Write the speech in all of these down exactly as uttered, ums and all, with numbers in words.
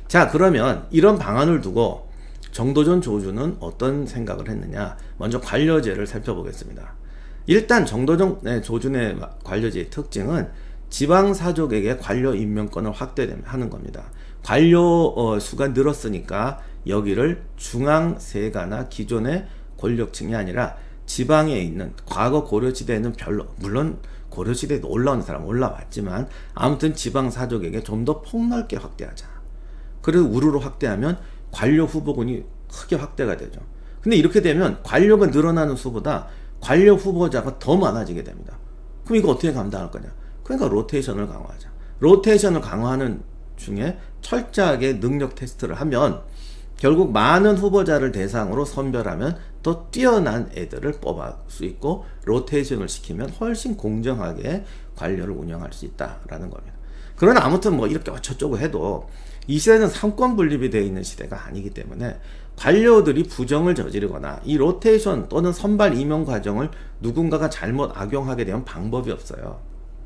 자, 그러면 이런 방안을 두고 정도전 조주는 어떤 생각을 했느냐. 먼저 관료제를 살펴보겠습니다. 일단 정도전 조준의 관료제의 특징은 지방사족에게 관료 임명권을 확대하는 겁니다. 관료 수가 늘었으니까 여기를 중앙세가나 기존의 권력층이 아니라 지방에 있는, 과거 고려시대에는 별로, 물론 고려시대에도 올라오는 사람 올라왔지만 아무튼 지방사족에게 좀 더 폭넓게 확대하자. 그래서 우르르 확대하면 관료 후보군이 크게 확대가 되죠. 근데 이렇게 되면 관료가 늘어나는 수보다 관료 후보자가 더 많아지게 됩니다. 그럼 이거 어떻게 감당할 거냐? 그러니까 로테이션을 강화하자. 로테이션을 강화하는 중에 철저하게 능력 테스트를 하면 결국 많은 후보자를 대상으로 선별하면 더 뛰어난 애들을 뽑을 수 있고, 로테이션을 시키면 훨씬 공정하게 관료를 운영할 수 있다라는 겁니다. 그러나 아무튼 뭐 이렇게 어쩌고저쩌고 해도 이 시대는 삼권 분립이 되어 있는 시대가 아니기 때문에 관료들이 부정을 저지르거나 이 로테이션 또는 선발 임용 과정을 누군가가 잘못 악용하게 되면 방법이 없어요.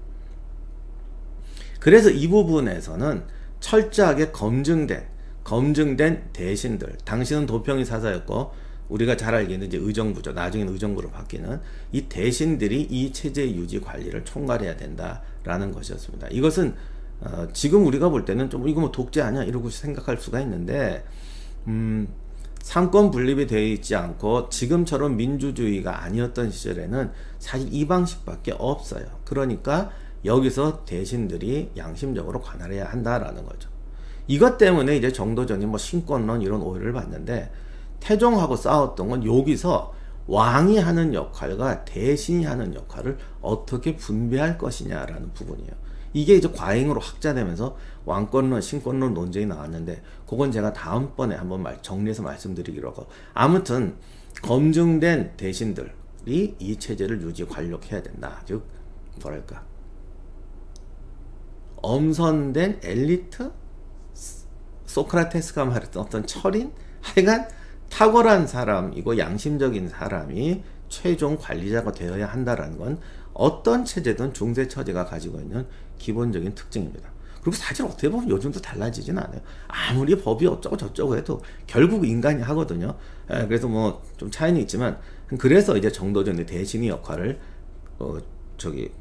그래서 이 부분에서는 철저하게 검증된 검증된 대신들, 당신은 도평이 사사였고 우리가 잘 알게 있는 이제 의정부죠. 나중에는 의정부로 바뀌는 이 대신들이 이 체제 유지 관리를 총괄해야 된다라는 것이었습니다. 이것은 어, 지금 우리가 볼 때는 좀 이거 뭐 독재 아니야 이러고 생각할 수가 있는데, 음, 삼권 분립이 되어 있지 않고 지금처럼 민주주의가 아니었던 시절에는 사실 이 방식밖에 없어요. 그러니까 여기서 대신들이 양심적으로 관할해야 한다라는 거죠. 이것 때문에 이제 정도전이 뭐 신권론 이런 오해를 받는데, 태종하고 싸웠던 건 여기서 왕이 하는 역할과 대신이 하는 역할을 어떻게 분배할 것이냐라는 부분이에요. 이게 이제 과잉으로 확장되면서 왕권론, 신권론 논쟁이 나왔는데, 그건 제가 다음번에 한번 말, 정리해서 말씀드리기로 하고, 아무튼 검증된 대신들이 이 체제를 유지 관력해야 된다. 즉 뭐랄까, 엄선된 엘리트? 소크라테스가 말했던 어떤 철인? 하여간 탁월한 사람이고 양심적인 사람이 최종 관리자가 되어야 한다라는 건 어떤 체제든 중세 처제가 가지고 있는 기본적인 특징입니다. 그리고 사실 어떻게 보면 요즘도 달라지진 않아요. 아무리 법이 어쩌고 저쩌고 해도 결국 인간이 하거든요. 예, 그래서 뭐 좀 차이는 있지만, 그래서 이제 정도전의 대신의 역할을 어 저기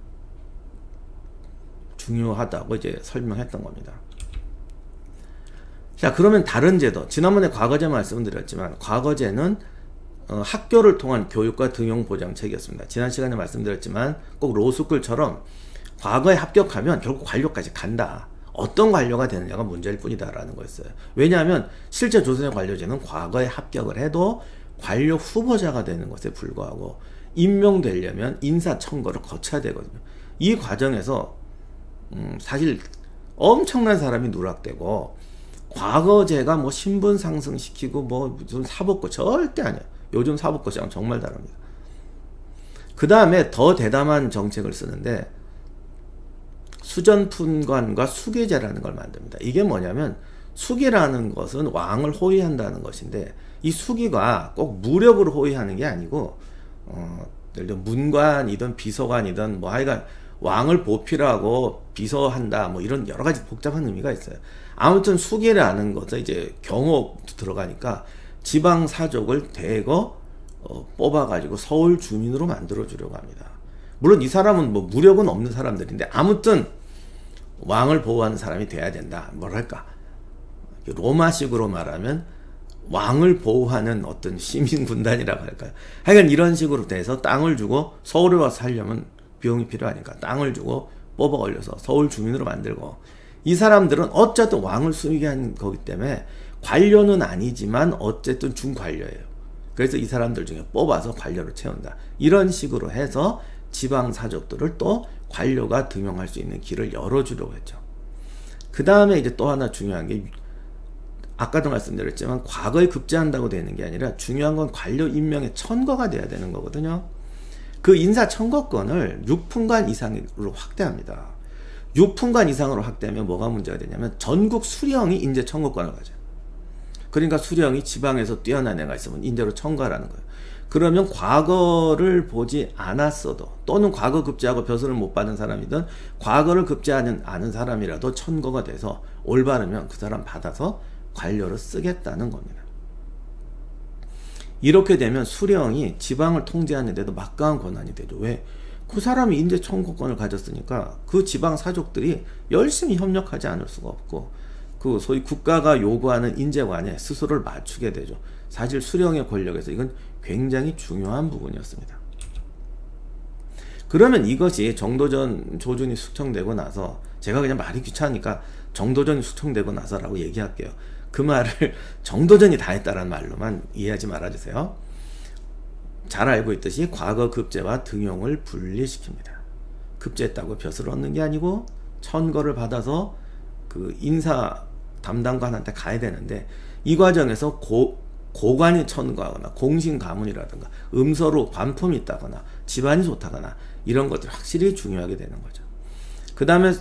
중요하다고 이제 설명했던 겁니다. 자, 그러면 다른 제도, 지난번에 과거제 말씀드렸지만 과거제는 어, 학교를 통한 교육과 등용 보장책이었습니다. 지난 시간에 말씀드렸지만 꼭 로스쿨처럼 과거에 합격하면 결국 관료까지 간다. 어떤 관료가 되느냐가 문제일 뿐이다 라는 거였어요. 왜냐하면 실제 조선의 관료제는 과거에 합격을 해도 관료 후보자가 되는 것에 불과하고, 임명되려면 인사청거를 거쳐야 되거든요. 이 과정에서 음, 사실 엄청난 사람이 누락되고, 과거제가 뭐 신분 상승시키고 뭐 무슨 사법고 절대 아니에요. 요즘 사법고시랑 정말 다릅니다. 그 다음에 더 대담한 정책을 쓰는데 수전푼관과 수계제라는 걸 만듭니다. 이게 뭐냐면, 수기라는 것은 왕을 호위한다는 것인데, 이 수기가 꼭 무력으로 호위하는 게 아니고 어, 예를 들어 문관이든 비서관이든 뭐 하여간 왕을 보필하고 비서한다 뭐 이런 여러 가지 복잡한 의미가 있어요. 아무튼 수기라는 것은 이제 경호도 들어가니까 지방 사족을 대거 어, 뽑아가지고 서울 주민으로 만들어 주려고 합니다. 물론 이 사람은 뭐 무력은 없는 사람들인데 아무튼 왕을 보호하는 사람이 돼야 된다. 뭐랄까, 로마식으로 말하면 왕을 보호하는 어떤 시민 군단이라고 할까요? 하여간 이런 식으로 돼서 땅을 주고, 서울에 와서 살려면 비용이 필요하니까 땅을 주고 뽑아 올려서 서울 주민으로 만들고, 이 사람들은 어쨌든 왕을 수익게 한 거기 때문에 관료는 아니지만 어쨌든 준관료예요. 그래서 이 사람들 중에 뽑아서 관료를 채운다. 이런 식으로 해서 지방사족들을 또 관료가 등용할 수 있는 길을 열어주려고 했죠. 그 다음에 이제 또 하나 중요한 게, 아까도 말씀드렸지만 과거에 급제한다고 되는 게 아니라 중요한 건 관료 임명의 천거가 돼야 되는 거거든요. 그 인사 천거권을 육 분간 이상으로 확대합니다. 육 분간 이상으로 확대하면 뭐가 문제가 되냐면 전국 수령이 인재 천거권을 가져요. 그러니까 수령이 지방에서 뛰어난 애가 있으면 인재로 천거하라는 거예요. 그러면 과거를 보지 않았어도, 또는 과거 급제하고 벼슬을 못 받은 사람이든 과거를 급제하는 아는 사람이라도 천거가 돼서 올바르면 그 사람 받아서 관료로 쓰겠다는 겁니다. 이렇게 되면 수령이 지방을 통제하는 데도 막강한 권한이 되죠. 왜? 그 사람이 인재 청구권을 가졌으니까 그 지방 사족들이 열심히 협력하지 않을 수가 없고, 그 소위 국가가 요구하는 인재관에 스스로를 맞추게 되죠. 사실 수령의 권력에서 이건 굉장히 중요한 부분이었습니다. 그러면 이것이 정도전 조준이 숙청되고 나서, 제가 그냥 말이 귀찮으니까 정도전이 숙청되고 나서라고 얘기할게요. 그 말을 정도전이 다 했다라는 말로만 이해하지 말아주세요. 잘 알고 있듯이 과거 급제와 등용을 분리시킵니다. 급제했다고 벼슬을 얻는 게 아니고 천거를 받아서 그 인사 담당관한테 가야 되는데, 이 과정에서 고, 고관이 천거하거나 공신 가문이라든가 음서로 관품이 있다거나 집안이 좋다거나 이런 것들이 확실히 중요하게 되는 거죠. 그 다음에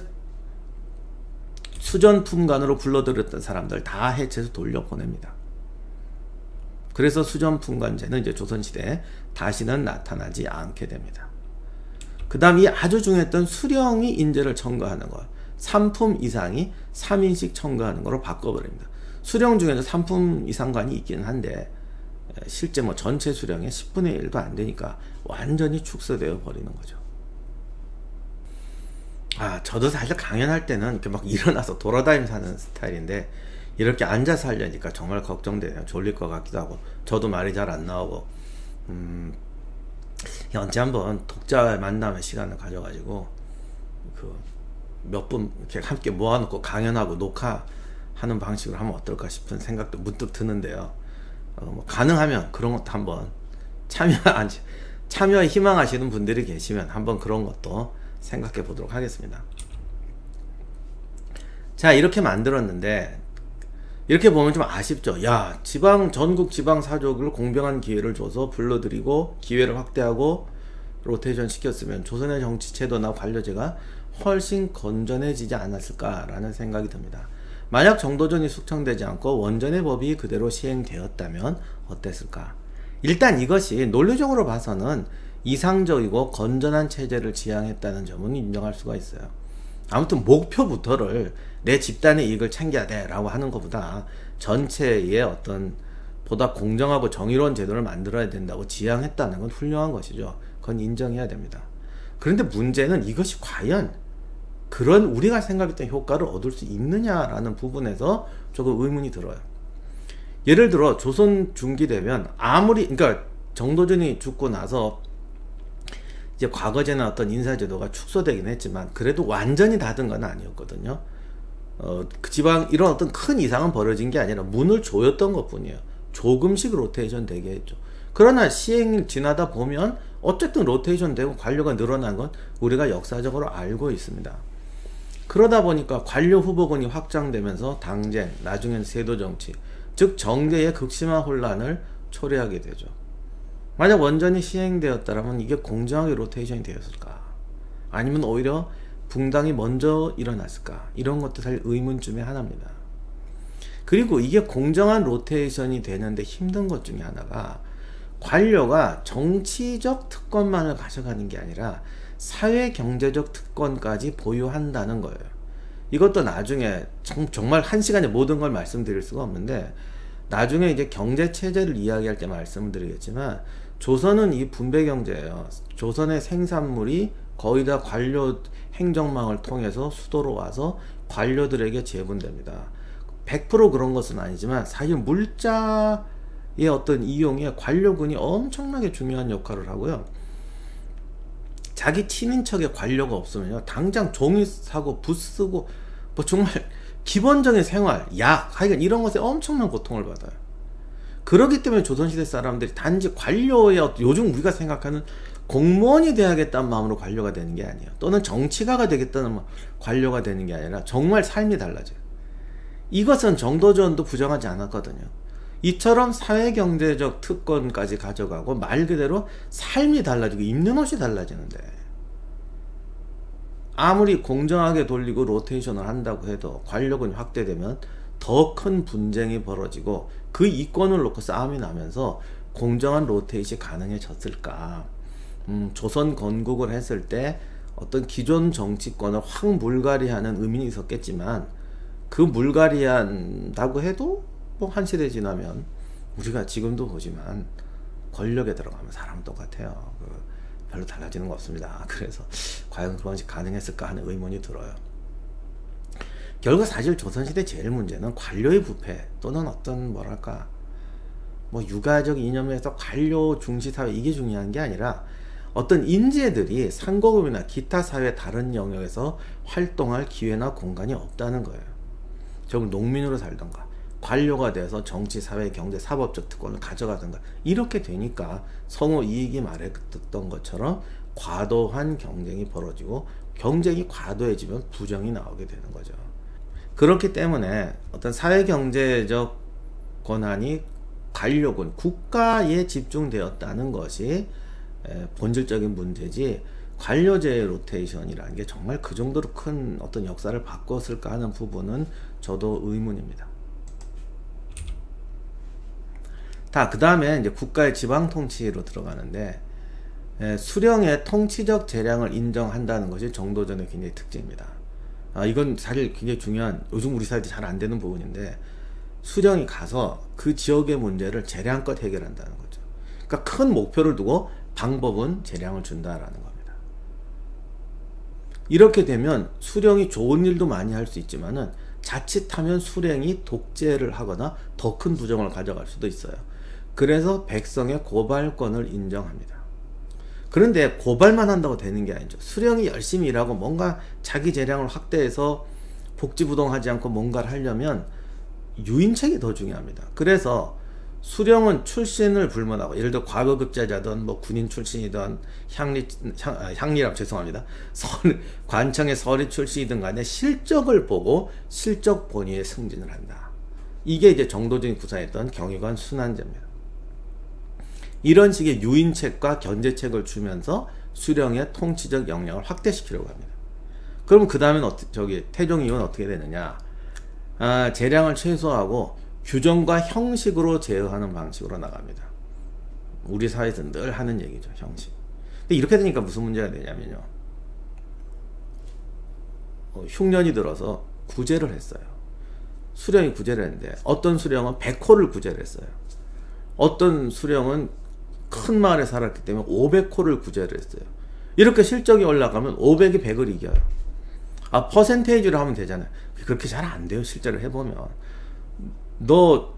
수전품관으로 불러들였던 사람들 다 해체해서 돌려보냅니다. 그래서 수전품관제는 이제 조선시대에 다시는 나타나지 않게 됩니다. 그 다음 이 아주 중요했던 수령이 인재를 청구하는 것, 삼 품 이상이 삼 인씩 청구하는 거로 바꿔버립니다. 수령 중에는 삼 품 이상관이 있기는 한데 실제 뭐 전체 수령의 십분의 일도 안 되니까 완전히 축소되어 버리는 거죠. 아, 저도 사실 강연할 때는 이렇게 막 일어나서 돌아다니면서 하는 스타일인데, 이렇게 앉아서 하려니까 정말 걱정되네요. 졸릴 것 같기도 하고, 저도 말이 잘 안 나오고, 음, 언제 한번 독자 만남의 시간을 가져가지고, 그, 몇 분 이렇게 함께 모아놓고 강연하고 녹화하는 방식으로 하면 어떨까 싶은 생각도 문득 드는데요. 어, 뭐 가능하면 그런 것도 한번 참여, 참여에 희망하시는 분들이 계시면 한번 그런 것도 생각해 보도록 하겠습니다. 자, 이렇게 만들었는데, 이렇게 보면 좀 아쉽죠. 야, 지방, 전국 지방 사족을 공평한 기회를 줘서 불러들이고 기회를 확대하고 로테이션 시켰으면 조선의 정치 제도나 관료제가 훨씬 건전해지지 않았을까라는 생각이 듭니다. 만약 정도전이 숙청되지 않고 원전의 법이 그대로 시행되었다면 어땠을까? 일단 이것이 논리적으로 봐서는 이상적이고 건전한 체제를 지향했다는 점은 인정할 수가 있어요. 아무튼 목표부터를 내 집단의 이익을 챙겨야 돼 라고 하는 것보다 전체의 어떤 보다 공정하고 정의로운 제도를 만들어야 된다고 지향했다는 건 훌륭한 것이죠. 그건 인정해야 됩니다. 그런데 문제는 이것이 과연 그런 우리가 생각했던 효과를 얻을 수 있느냐라는 부분에서 조금 의문이 들어요. 예를 들어 조선 중기 되면 아무리, 그러니까 정도전이 죽고 나서 이제 과거제나 어떤 인사제도가 축소되긴 했지만 그래도 완전히 닫은 건 아니었거든요. 어, 그 지방 이런 어떤 큰 이상은 벌어진 게 아니라 문을 조였던 것 뿐이에요. 조금씩 로테이션 되게 했죠. 그러나 시행을 지나다 보면 어쨌든 로테이션 되고 관료가 늘어난 건 우리가 역사적으로 알고 있습니다. 그러다 보니까 관료 후보군이 확장되면서 당쟁, 나중엔 세도정치, 즉 정계의 극심한 혼란을 초래하게 되죠. 만약 원전이 시행되었다면 이게 공정하게 로테이션이 되었을까? 아니면 오히려 붕당이 먼저 일어났을까? 이런 것도 사실 의문 중에 하나입니다. 그리고 이게 공정한 로테이션이 되는데 힘든 것 중에 하나가 관료가 정치적 특권만을 가져가는 게 아니라 사회 경제적 특권까지 보유한다는 거예요. 이것도 나중에 정말 한 시간에 모든 걸 말씀드릴 수가 없는데 나중에 이제 경제 체제를 이야기할 때 말씀을 드리겠지만 조선은 이 분배 경제예요. 조선의 생산물이 거의 다 관료 행정망을 통해서 수도로 와서 관료들에게 제분됩니다. 백 퍼센트 그런 것은 아니지만 사실 물자의 어떤 이용에 관료군이 엄청나게 중요한 역할을 하고요. 자기 친인척의 관료가 없으면요 당장 종이 사고 붓 쓰고 뭐 정말 기본적인 생활, 약, 하여간 이런 것에 엄청난 고통을 받아요. 그렇기 때문에 조선시대 사람들이 단지 관료의 어떤 요즘 우리가 생각하는 공무원이 돼야겠다는 마음으로 관료가 되는 게 아니에요. 또는 정치가가 되겠다는 관료가 되는 게 아니라 정말 삶이 달라져요. 이것은 정도전도 부정하지 않았거든요. 이처럼 사회경제적 특권까지 가져가고 말 그대로 삶이 달라지고 입는 옷이 달라지는데 아무리 공정하게 돌리고 로테이션을 한다고 해도 관력은 확대되면 더 큰 분쟁이 벌어지고 그 이권을 놓고 싸움이 나면서 공정한 로테이션이 가능해졌을까? 음, 조선 건국을 했을 때 어떤 기존 정치권을 확 물갈이하는 의미는 있었겠지만 그 물갈이한다고 해도 뭐 한 세대 지나면 우리가 지금도 보지만 권력에 들어가면 사람은 똑같아요. 그 별로 달라지는 거 없습니다. 그래서 과연 그런 것이 가능했을까 하는 의문이 들어요. 결국 사실 조선시대 제일 문제는 관료의 부패 또는 어떤 뭐랄까 뭐 유가적 이념에서 관료 중시 사회 이게 중요한 게 아니라 어떤 인재들이 상고금이나 기타 사회 다른 영역에서 활동할 기회나 공간이 없다는 거예요. 결국 농민으로 살던가 관료가 돼서 정치, 사회, 경제, 사법적 특권을 가져가던가 이렇게 되니까 성우 이익이 말했던 것처럼 과도한 경쟁이 벌어지고 경쟁이 과도해지면 부정이 나오게 되는 거죠. 그렇기 때문에 어떤 사회경제적 권한이 관료군, 국가에 집중되었다는 것이 본질적인 문제지 관료제의 로테이션이라는 게 정말 그 정도로 큰 어떤 역사를 바꿨을까 하는 부분은 저도 의문입니다. 다, 그 다음에 이제 국가의 지방 통치로 들어가는데, 에, 수령의 통치적 재량을 인정한다는 것이 정도전의 굉장히 특징입니다. 아, 이건 사실 굉장히 중요한, 요즘 우리 사회에 잘 안 되는 부분인데, 수령이 가서 그 지역의 문제를 재량껏 해결한다는 거죠. 그러니까 큰 목표를 두고 방법은 재량을 준다라는 겁니다. 이렇게 되면 수령이 좋은 일도 많이 할 수 있지만은 자칫하면 수령이 독재를 하거나 더 큰 부정을 가져갈 수도 있어요. 그래서 백성의 고발권을 인정합니다. 그런데 고발만 한다고 되는 게 아니죠. 수령이 열심히 일하고 뭔가 자기 재량을 확대해서 복지부동하지 않고 뭔가를 하려면 유인책이 더 중요합니다. 그래서 수령은 출신을 불문하고, 예를 들어 과거급제자든 뭐 군인 출신이든 향리, 향, 아, 향리랍 죄송합니다. 설, 관청의 서리 출신이든 간에 실적을 보고 실적 본위에 승진을 한다. 이게 이제 정도전이 구사했던 경의관 순환제입니다. 이런 식의 유인책과 견제책을 주면서 수령의 통치적 역량을 확대시키려고 합니다. 그럼 그 다음엔 어, 저기 태종 이후는 어떻게 되느냐? 아, 재량을 최소화하고 규정과 형식으로 제어하는 방식으로 나갑니다. 우리 사회에서 늘 하는 얘기죠, 형식. 근데 이렇게 되니까 무슨 문제가 되냐면요. 어, 흉년이 들어서 구제를 했어요. 수령이 구제를 했는데 어떤 수령은 백 호를 구제를 했어요. 어떤 수령은 큰 마을에 살았기 때문에 오백 호를 구제를 했어요. 이렇게 실적이 올라가면 오백이 백을 이겨요. 아, 퍼센테이지로 하면 되잖아요. 그렇게 잘 안 돼요, 실제로 해보면. 너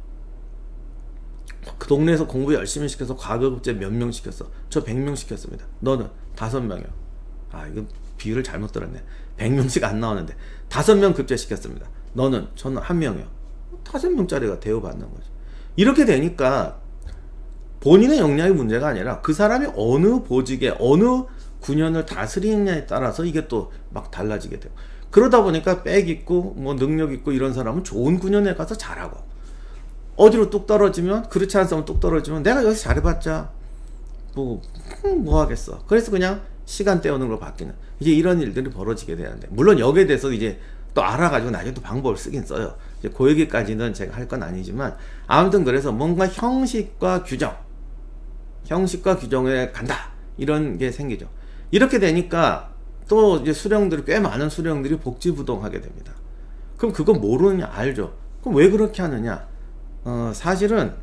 그 동네에서 공부 열심히 시켜서 과거급제 몇 명 시켰어? 저 백 명 시켰습니다. 너는 다섯 명이요. 아, 이거 비율을 잘못 들었네. 백 명씩 안 나오는데 다섯 명 급제 시켰습니다. 너는? 저는 한 명이요. 다섯 명짜리가 대우받는 거죠. 이렇게 되니까 본인의 역량이 문제가 아니라 그 사람이 어느 보직에 어느 군현을 다스리느냐에 따라서 이게 또 막 달라지게 돼요. 그러다 보니까 빽 있고 뭐 능력 있고 이런 사람은 좋은 군현에 가서 잘하고, 어디로 뚝 떨어지면, 그렇지 않은 사람은 뚝 떨어지면 내가 여기서 잘해봤자 뭐, 뭐 하겠어. 그래서 그냥 시간 때우는 걸로 바뀌는, 이제 이런 일들이 벌어지게 되는데, 물론 여기에 대해서 이제 또 알아가지고 나중에 또 방법을 쓰긴 써요. 이제 그 얘기까지는 제가 할 건 아니지만, 아무튼 그래서 뭔가 형식과 규정, 형식과 규정에 간다, 이런 게 생기죠. 이렇게 되니까 또 이제 수령들이, 꽤 많은 수령들이 복지부동하게 됩니다. 그럼 그거 모르느냐? 알죠. 그럼 왜 그렇게 하느냐? 어, 사실은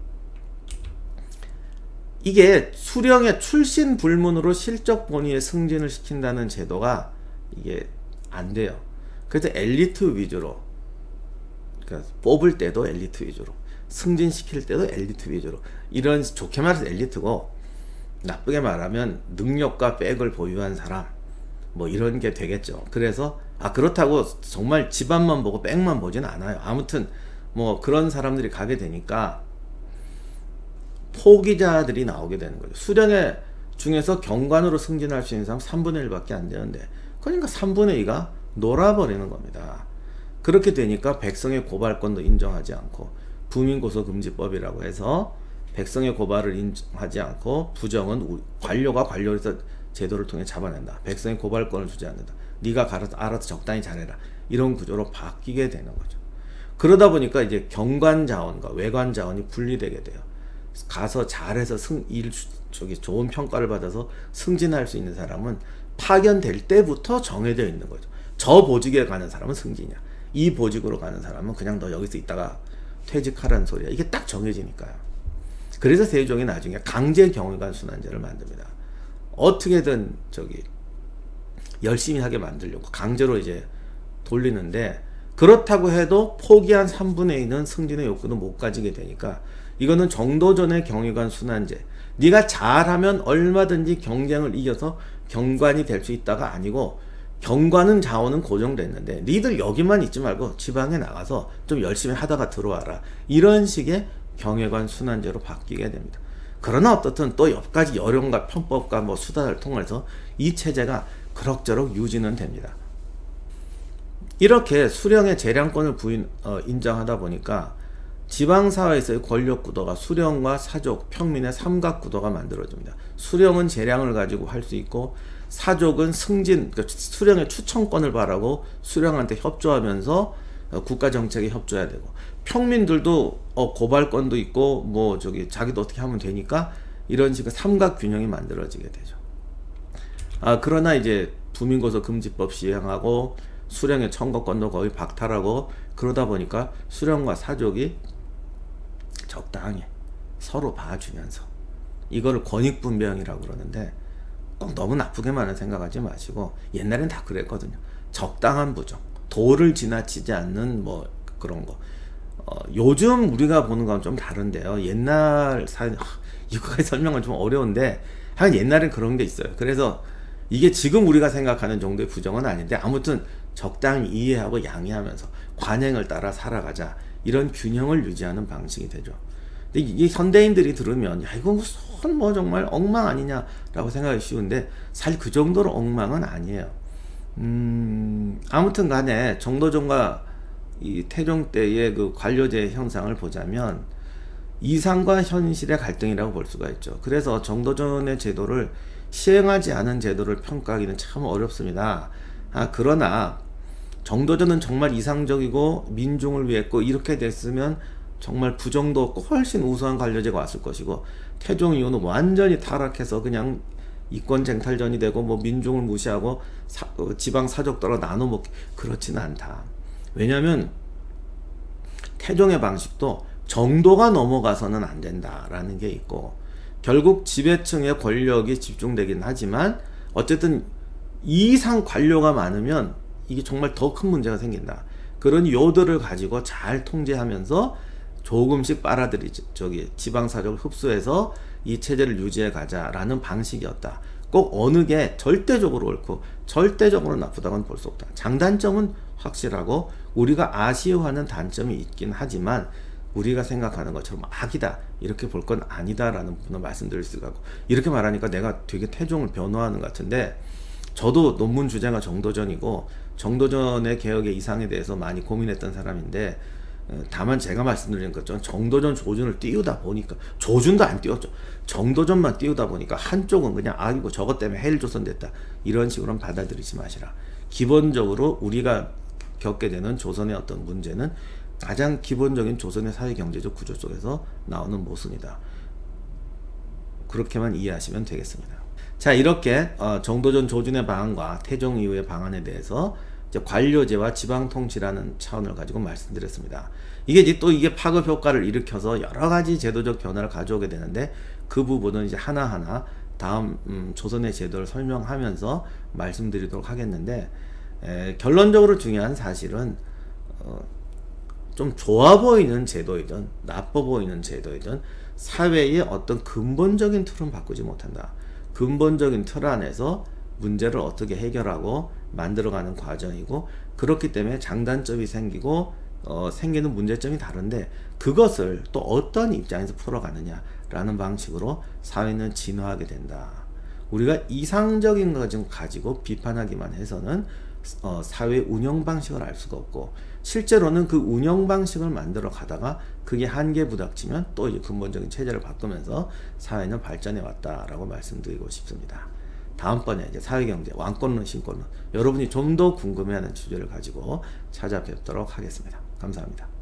이게 수령의 출신 불문으로 실적 본위에 승진을 시킨다는 제도가 이게 안 돼요. 그래서 엘리트 위주로, 그러니까 뽑을 때도 엘리트 위주로, 승진시킬 때도 엘리트 위주로, 이런, 좋게 말해서 엘리트고 나쁘게 말하면 능력과 빽을 보유한 사람, 뭐 이런 게 되겠죠. 그래서 아, 그렇다고 정말 집안만 보고 빽만 보진 않아요. 아무튼 뭐 그런 사람들이 가게 되니까 포기자들이 나오게 되는 거죠. 수령의 중에서 경관으로 승진할 수 있는 사람 삼분의 일밖에 안 되는데, 그러니까 삼분의 이가 놀아버리는 겁니다. 그렇게 되니까 백성의 고발권도 인정하지 않고, 부민고소금지법이라고 해서 백성의 고발을 인정하지 않고 부정은 관료가 관료에서 제도를 통해 잡아낸다. 백성의 고발권을 주지 않는다. 네가 알아서, 알아서 적당히 잘해라. 이런 구조로 바뀌게 되는 거죠. 그러다 보니까 이제 경관 자원과 외관 자원이 분리되게 돼요. 가서 잘해서 승, 일, 저기 좋은 평가를 받아서 승진할 수 있는 사람은 파견될 때부터 정해져 있는 거죠. 저 보직에 가는 사람은 승진이야. 이 보직으로 가는 사람은 그냥 너 여기서 있다가 퇴직하라는 소리야. 이게 딱 정해지니까요. 그래서 세종이 나중에 강제 경위관 순환제를 만듭니다. 어떻게든 저기 열심히 하게 만들려고 강제로 이제 돌리는데, 그렇다고 해도 포기한 삼분의 이는 승진의 욕구도 못 가지게 되니까 이거는 정도전의 경위관 순환제, 네가 잘하면 얼마든지 경쟁을 이겨서 경관이 될 수 있다가 아니고, 경관은 자원은 고정됐는데 니들 여기만 있지 말고 지방에 나가서 좀 열심히 하다가 들어와라, 이런 식의 경위관 순환제로 바뀌게 됩니다. 그러나 어떻든 또 여기까지 여론과 편법과 뭐 수단을 통해서 이 체제가 그럭저럭 유지는 됩니다. 이렇게 수령의 재량권을 부인, 어, 인정하다 보니까 지방사회에서의 권력구도가 수령과 사족, 평민의 삼각구도가 만들어집니다. 수령은 재량을 가지고 할 수 있고, 사족은 승진, 그러니까 수령의 추천권을 바라고 수령한테 협조하면서 어, 국가정책에 협조해야 되고, 평민들도 어, 고발권도 있고 뭐 저기 자기도 어떻게 하면 되니까 이런 식의 삼각균형이 만들어지게 되죠. 아, 그러나 이제 부민고소 금지법 시행하고 수령의 청구권도 거의 박탈하고 그러다 보니까 수령과 사족이 적당히 서로 봐주면서, 이거를 권익분배형이라고 그러는데 꼭 너무 나쁘게만 생각하지 마시고, 옛날엔 다 그랬거든요. 적당한 부정, 도를 지나치지 않는 뭐 그런 거. 어, 요즘 우리가 보는 건 좀 다른데요. 옛날 사 이거까지 설명은 좀 어려운데 한 옛날엔 그런 게 있어요. 그래서 이게 지금 우리가 생각하는 정도의 부정은 아닌데, 아무튼 적당히 이해하고 양해하면서 관행을 따라 살아가자, 이런 균형을 유지하는 방식이 되죠. 근데 이게 현대인들이 들으면 야 이거 무슨 뭐 정말 엉망 아니냐라고 생각하기 쉬운데, 사실 그 정도로 엉망은 아니에요. 음, 아무튼 간에 정도전과 이 태종 때의 그 관료제 형상을 보자면 이상과 현실의 갈등이라고 볼 수가 있죠. 그래서 정도전의 제도를 시행하지 않은 제도를 평가하기는 참 어렵습니다. 아, 그러나 정도전은 정말 이상적이고 민중을 위했고, 이렇게 됐으면 정말 부정도 없고 훨씬 우수한 관료제가 왔을 것이고, 태종 이후는 완전히 타락해서 그냥 이권 쟁탈전이 되고 뭐 민중을 무시하고 사, 어, 지방 사족더러 나눠먹기, 그렇지는 않다. 왜냐하면 태종의 방식도 정도가 넘어가서는 안 된다라는 게 있고, 결국 지배층의 권력이 집중되긴 하지만 어쨌든 이상 관료가 많으면 이게 정말 더 큰 문제가 생긴다. 그런 요들을 가지고 잘 통제하면서 조금씩 빨아들이지, 저기 지방사족을 흡수해서 이 체제를 유지해 가자라는 방식이었다. 꼭 어느 게 절대적으로 옳고 절대적으로 나쁘다고는 볼 수 없다. 장단점은 확실하고 우리가 아쉬워하는 단점이 있긴 하지만, 우리가 생각하는 것처럼 악이다 이렇게 볼 건 아니다라는 부분을 말씀드릴 수가 있고, 이렇게 말하니까 내가 되게 태종을 변호하는 것 같은데, 저도 논문 주제가 정도전이고 정도전의 개혁의 이상에 대해서 많이 고민했던 사람인데, 다만 제가 말씀드린 것처럼 정도전 조준을 띄우다 보니까, 조준도 안 띄웠죠. 정도전만 띄우다 보니까 한쪽은 그냥 악이고 저것 때문에 해일조선 됐다, 이런 식으로는 받아들이지 마시라. 기본적으로 우리가 겪게 되는 조선의 어떤 문제는 가장 기본적인 조선의 사회경제적 구조 속에서 나오는 모순이다. 그렇게만 이해하시면 되겠습니다. 자, 이렇게 어, 정도전 조준의 방안과 태종 이후의 방안에 대해서 이제 관료제와 지방통치라는 차원을 가지고 말씀드렸습니다. 이게 이제 또 이게 파급 효과를 일으켜서 여러 가지 제도적 변화를 가져오게 되는데, 그 부분은 이제 하나하나 다음 음, 조선의 제도를 설명하면서 말씀드리도록 하겠는데, 에, 결론적으로 중요한 사실은 어, 좀 좋아 보이는 제도이든 나빠 보이는 제도이든 사회의 어떤 근본적인 틀은 바꾸지 못한다. 근본적인 틀 안에서 문제를 어떻게 해결하고 만들어가는 과정이고, 그렇기 때문에 장단점이 생기고 어, 생기는 문제점이 다른데, 그것을 또 어떤 입장에서 풀어가느냐라는 방식으로 사회는 진화하게 된다. 우리가 이상적인 것을 가지고 비판하기만 해서는 어, 사회 운영 방식을 알 수가 없고, 실제로는 그 운영 방식을 만들어 가다가 그게 한계에 부닥치면 또 이제 근본적인 체제를 바꾸면서 사회는 발전해 왔다라고 말씀드리고 싶습니다. 다음번에 이제 사회경제, 왕권론, 신권론, 여러분이 좀 더 궁금해하는 주제를 가지고 찾아뵙도록 하겠습니다. 감사합니다.